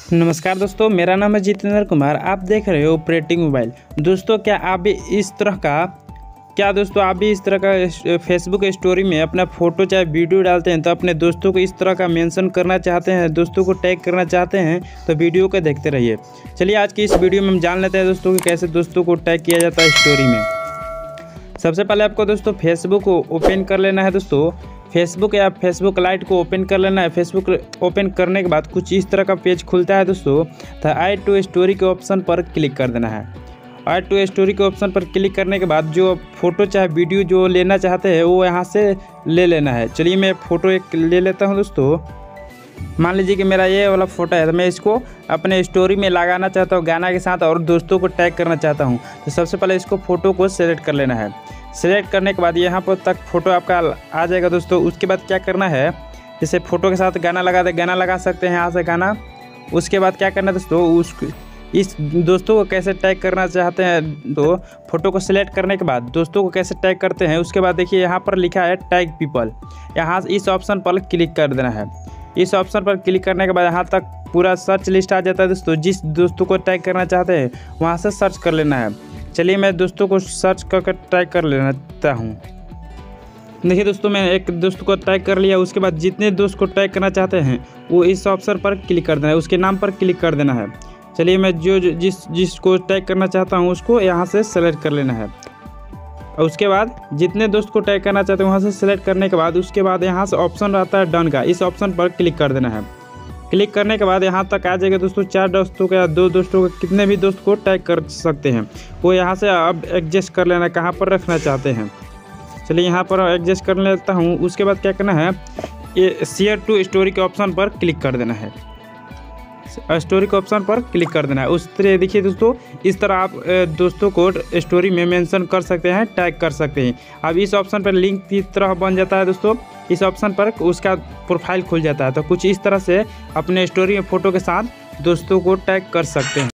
नमस्कार दोस्तों, मेरा नाम है जितेंद्र कुमार। आप देख रहे हो ऑपरेटिंग मोबाइल। दोस्तों क्या आप भी इस तरह का फेसबुक स्टोरी में अपना फ़ोटो चाहे वीडियो डालते हैं तो अपने दोस्तों को इस तरह का मेंशन करना चाहते हैं, दोस्तों को टैग करना चाहते हैं तो वीडियो को देखते रहिए। चलिए आज की इस वीडियो में हम जान लेते हैं दोस्तों कि कैसे दोस्तों को टैग किया जाता है स्टोरी में। सबसे पहले आपको दोस्तों फेसबुक को ओपन कर लेना है। दोस्तों फेसबुक या फेसबुक लाइट को ओपन कर लेना है। फेसबुक ओपन करने के बाद कुछ इस तरह का पेज खुलता है दोस्तों, तो ऐड टू स्टोरी के ऑप्शन पर क्लिक कर देना है। ऐड टू स्टोरी के ऑप्शन पर क्लिक करने के बाद जो फ़ोटो चाहे वीडियो जो लेना चाहते हैं वो यहाँ से ले लेना है। चलिए मैं फ़ोटो एक ले लेता हूँ दोस्तों। मान लीजिए कि मेरा ये वाला फ़ोटो है तो मैं इसको अपने स्टोरी में लगाना चाहता हूँ गाना के साथ और दोस्तों को टैग करना चाहता हूँ। तो सबसे पहले इसको फ़ोटो को सेलेक्ट कर लेना है। सेलेक्ट करने के बाद यहाँ पर तक फ़ोटो आपका आ जाएगा दोस्तों। उसके बाद क्या करना है, जैसे फ़ोटो के साथ गाना लगा सकते हैं यहाँ से गाना। उसके बाद क्या करना है दोस्तों, इस दोस्तों को कैसे टैग करना चाहते हैं तो फ़ोटो को सिलेक्ट करने के बाद दोस्तों को कैसे टैग करते हैं उसके बाद देखिए यहाँ पर लिखा है टैग पीपल। यहाँ इस ऑप्शन पर क्लिक कर देना है। इस ऑप्शन पर क्लिक करने के बाद यहाँ तक पूरा सर्च लिस्ट आ जाता है दोस्तों। जिस दोस्तों को टैग करना चाहते हैं वहाँ से सर्च कर लेना है। चलिए मैं दोस्तों को सर्च करके टैग कर लेता हूँ। देखिए दोस्तों मैं एक दोस्त को टैग कर लिया। उसके बाद जितने दोस्त को टैग करना चाहते हैं वो इस ऑप्शन पर क्लिक कर देना है, उसके नाम पर क्लिक कर देना है। चलिए मैं जिसको टैग करना चाहता हूँ उसको यहाँ से सेलेक्ट कर लेना है। और उसके बाद जितने दोस्त को टैग करना चाहते हैं वहाँ से सेलेक्ट करने के बाद उसके बाद यहाँ से ऑप्शन आता है डन का, इस ऑप्शन पर क्लिक कर देना है। क्लिक करने के बाद यहाँ तक आ जाएगा दोस्तों 4 दोस्तों का या 2 दोस्तों का, कितने भी दोस्त को टैग कर सकते हैं वो यहाँ से अब एडजस्ट कर लेना कहाँ पर रखना चाहते हैं। चलिए यहाँ पर एडजस्ट कर लेता हूँ। उसके बाद क्या करना है, ये शेयर टू स्टोरी के ऑप्शन पर क्लिक कर देना है। स्टोरी के ऑप्शन पर क्लिक कर देना है। उस तरह देखिए दोस्तों इस तरह आप दोस्तों को स्टोरी में मेंशन कर सकते हैं, टैग कर सकते हैं। अब इस ऑप्शन पर लिंक की तरह बन जाता है दोस्तों। इस ऑप्शन पर उसका प्रोफाइल खुल जाता है। तो कुछ इस तरह से अपने स्टोरी में फ़ोटो के साथ दोस्तों को टैग कर सकते हैं।